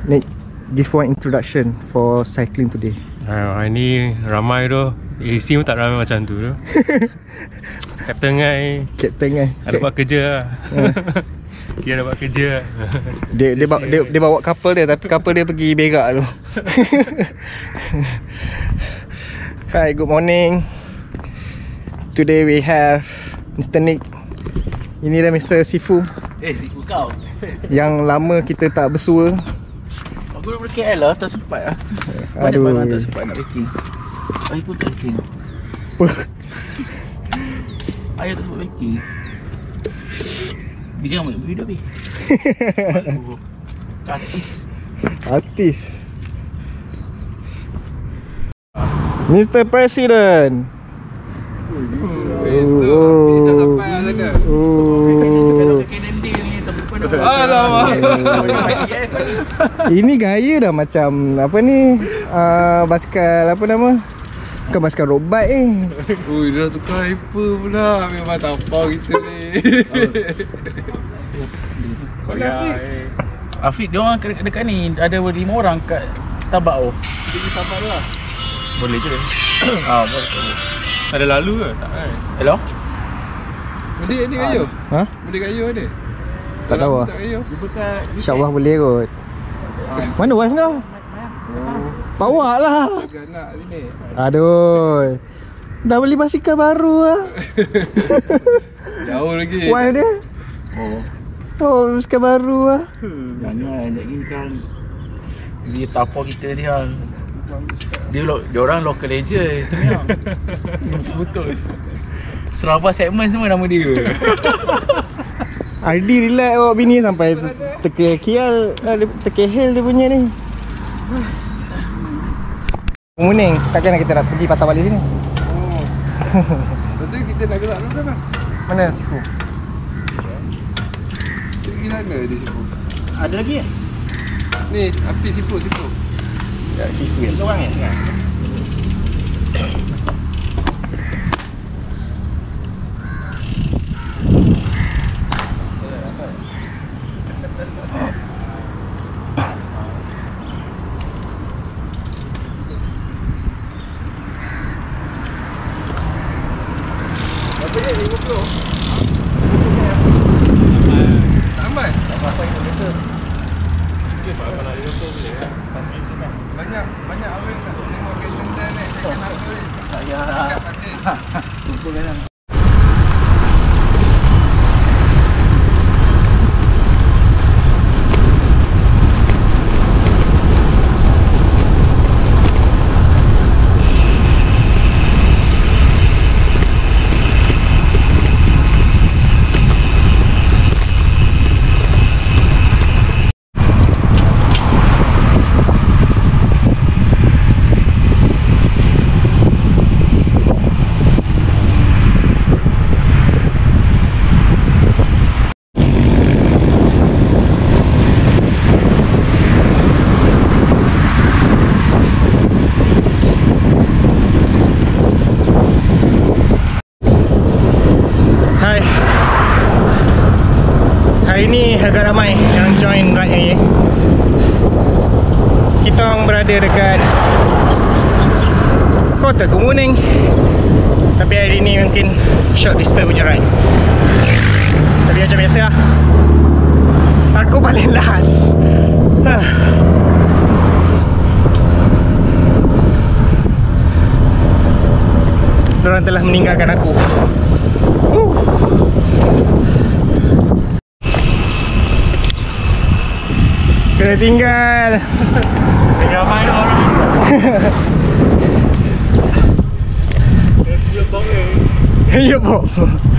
Nick, give one introduction for cycling today. Hari ni ramai tu. AC pun tak ramai macam tu tu. Kapten Ngai ada buat kerja lah. Kira ada buat kerja. Dia bawa couple dia, tapi couple dia pergi berak tu. Hi, good morning. Today we have Mr. Nick. Ini dah Mr. Sifu. Sifu kau. Yang lama kita tak bersua. Aku dah KL lah, tak sempat lah. Aduh. Banyak tak sempat nak packing. Ayah pun tak packing. Ayah tak sempat packing. Dia jangan boleh hidup ni. Artis. Mr. President. Ini gaya dah macam apa ni, basikal apa nama, bukan basikal road bike ni. Ui, dia dah tukar hyper pula. Memang tapau kita ni. Afiq, dia orang dekat ni ada 5 orang kat Starbucks tu. Kita pergi Starbucks tu lah. Boleh je. Boleh. Ada lalu ke? Tak kan? Hello? Boleh ni kayu? Ha? Boleh kayu ada? Tak tahu lah. Tak kayu. InsyaAllah boleh kot. Mana wife kau? Bawa lah. Agak nak sini. Aduh, dah beli basikal baru lah. Jauh lagi. Wife dia? Oh, basikal baru lah. Jangan, lagi kan dia tapau kita dia. Dia orang local legend tu ni. Betul. Seraba segmen semua nama dia. Ardi relax bawa bini sampai terkehil dia punya ni. Muning, takkan kita nak pergi patah balik sini. Oh. Betul kita nak gerak dulu kan bang? Mana Sifu? Kita pergi mana dia Sifu? Ada lagi ke? Ni, api Sifu. Ya, Sifu ya. Seorang ya? Berapa dia? 50? Tak aman? Tak apa-apa itu betul. Kalau 50 boleh kan? Banyak orang tak tengok kalender ni. Jangan harga ni. Tak payah. Tak penting. Kumpulkan lah. Hari ni agak ramai yang join ride ni. Kita orang berada dekat Kota Kemuning, tapi hari ni mungkin short distance punya ride. Tapi macam biasa lah, aku paling last. Diorang telah meninggalkan aku. Kena tinggal. Ramai orang. Dia bong ni. Ya bok.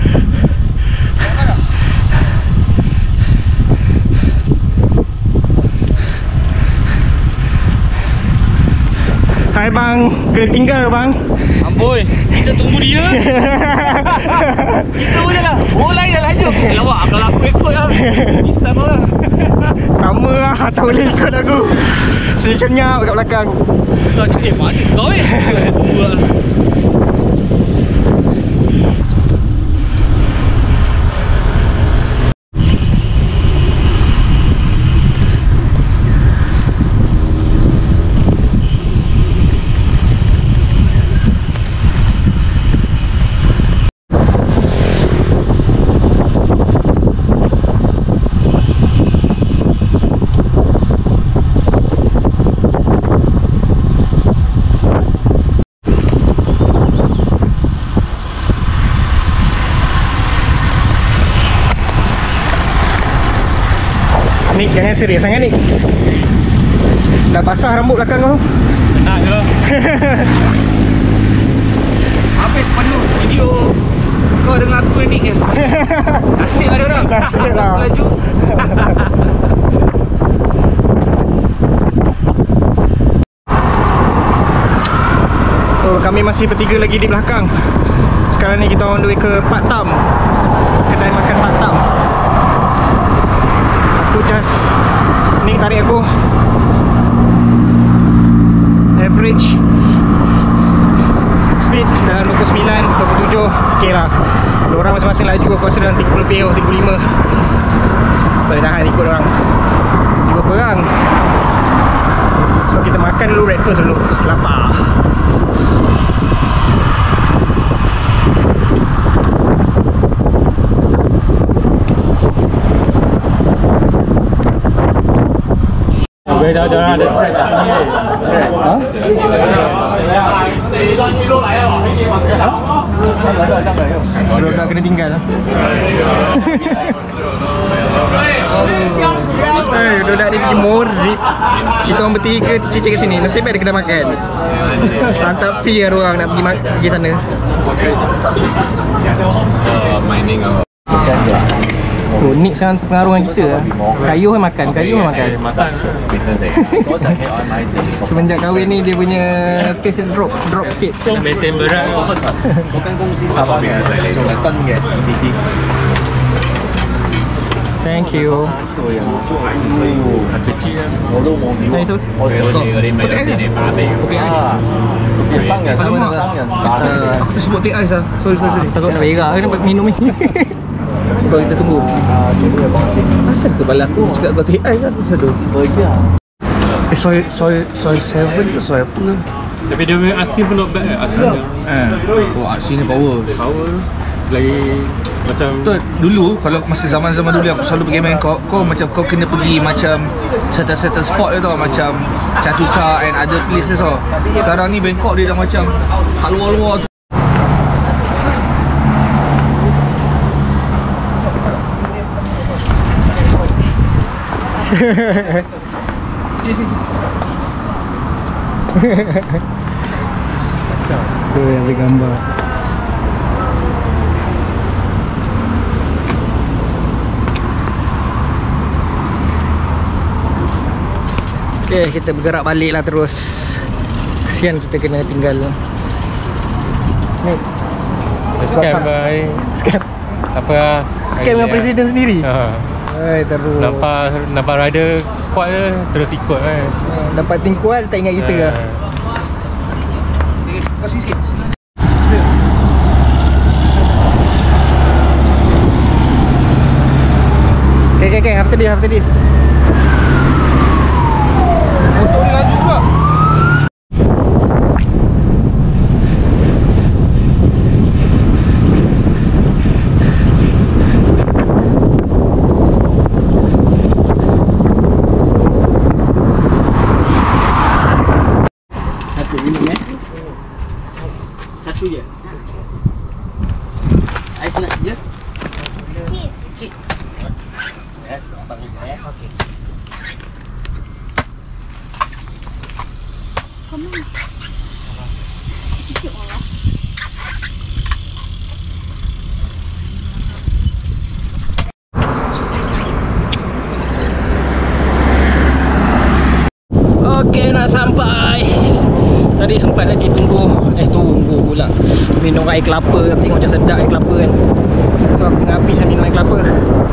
Hai bang, kena tinggal bang. Amboi, kita tunggu dia. Kita boleh lah. Orang lain dah laju. Lawak, kalau aku ikut lah. Bisa lah. Sama lah, tak boleh ikut aku. Sini cenyap kat belakang. Kau cakap, mana kau tunggu lah. Nick, jangan serius sangat Nick. Dah basah rambut belakang kau. Enak je. Habis penuh video kau dengan aku ni kan. Asyik lah orang. Asyik lah. Laju. Oh, kami masih bertiga lagi di belakang. Sekarang ni kita on the way ke Pak Tam. Kedai makan Pak Tam. Aku just Nick tarik aku. Average speed dalam 29, 27. Okay lah. Diorang masing-masing laju aku rasa dalam 30 lebih atau 35. Tak boleh tahan ikut orang. Tiba perang. So kita makan dulu, breakfast dulu. Lapar. Boleh dah jangan ada track kat sini. Ha? Budak kena tinggal. Budak ni pergi morib. Kita orang bertiga cicik kat sini. Nasib baik dia kena makan. Hantar fee lah orang nak pergi sana. Oh, Nick sekarang terpengaruh dengan kita lah. Kayu kan makan, kayu kan makan. Masak. Semenjak kahwin ni dia punya pace drop sikit. Maintain berat. Thank you. Kecil kan. Hai so. Aku tu sebut take ice lah. Sorry. Takut nak berak ke nak minum ni. Kalau kita tunggu. Asal tu bala aku cakap kau take ice lah. Soy 7 ke soy apa? Tapi dia punya asin pun not bad asin dia. Oh, asin ni power. Power. Lagi macam Betul, dulu kalau masa zaman-zaman dulu aku selalu pergi Bangkok, kau macam kau kena pergi macam certain spot je tau, macam Chatuchak and other places tau. Sekarang ni Bangkok dia dah macam kat luar-luar tu. Tu yang ambil gambar. Okay, kita bergerak balik lah terus. Kesian kita kena tinggal ni. scam bye. Scam. Apa lah. Scam dengan presiden sendiri. Hai, teruk. Nampak rider kuat je terus ikut kan. Dapat ting kuat tak ingat kita lah. Kau sikit. Okay, after this. Motor ni laju pula. Satu minum satu je. Ais nak je? Sikit. Okey. Okay, nak sampai. Tadi sempat lagi tunggu pula minum air kelapa. Tengok macam sedap air kelapa kan. So aku dengan Hafiz minum air kelapa.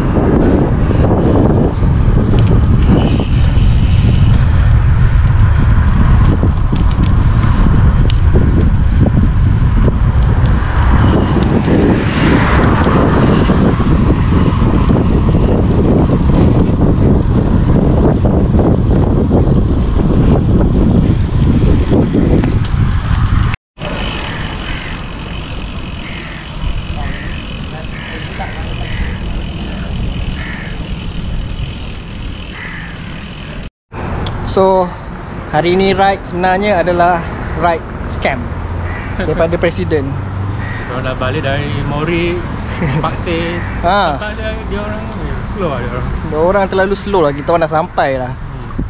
So hari ni ride sebenarnya adalah ride scam daripada presiden. Kalau dah balik dari Mori, Pak Teh, Ha. dia orang slow lah dia orang. Orang terlalu slow lah, kita orang dah sampai lah.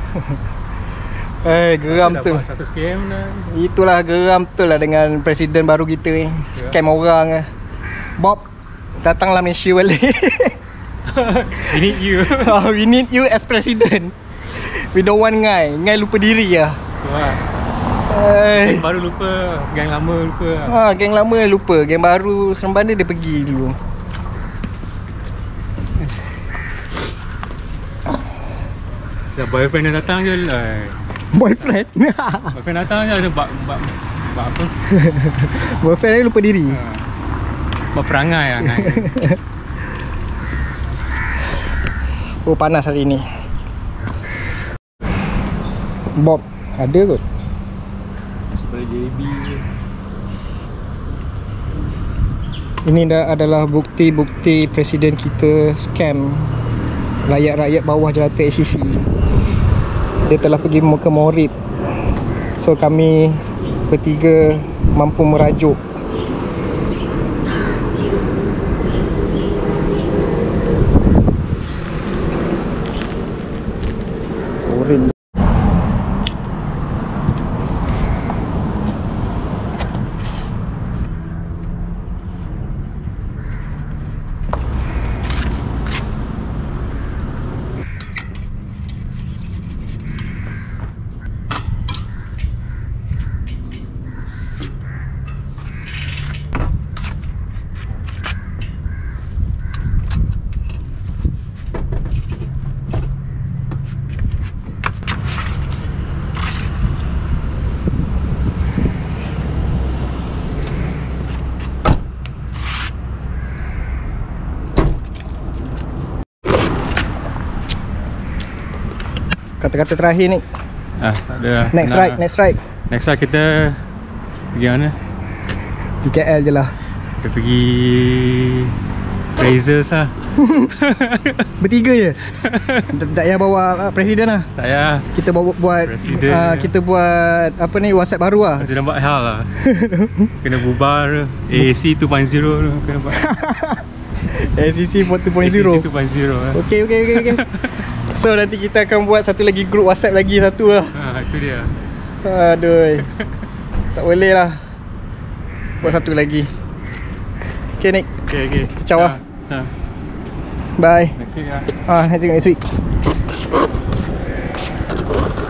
Geram tu. 100 km dah. Itulah geram tu lah dengan presiden baru kita ni. Scam orang. Bob, datanglah Malaysia balik. We need you. We need you as president. We don't want Ngai. Ngai lupa diri lah. Tu lah. Geng baru lupa, geng lama lupa. Geng lama lupa, geng baru Seremban dia pergi dulu. Boyfriend dia datang je lah. Boyfriend? Boyfriend datang je ada buat apa? Boyfriend dia lupa diri. Buat perangai lah kan. Oh, panas hari ni. Bob ada kot. Seperti JB je. Ini adalah bukti-bukti presiden kita scam rakyat-rakyat bawah jelata ACC. Dia telah pergi ke Morib. So kami bertiga mampu merajuk. Morib. Kata-kata terakhir ni. Tak ada. Next ride. Next ride kita pergi mana? Di KL je lah. Kita pergi Razors lah. Bertiga je. Tak payah bawa presiden lah. Tak payah. Kita buat kita buat apa ni, WhatsApp baru lah. Presiden buat hal lah. Kena bubar AAC 2.0 tu kena buat. ACC 2.0. AAC 2.0 Okay. So nanti kita akan buat satu lagi group WhatsApp lagi satu lah. Itu dia. Aduh. Tak boleh lah. Buat satu lagi. Okay Nick. Okay. Ciao lah. Bye. Next week lah. Next week.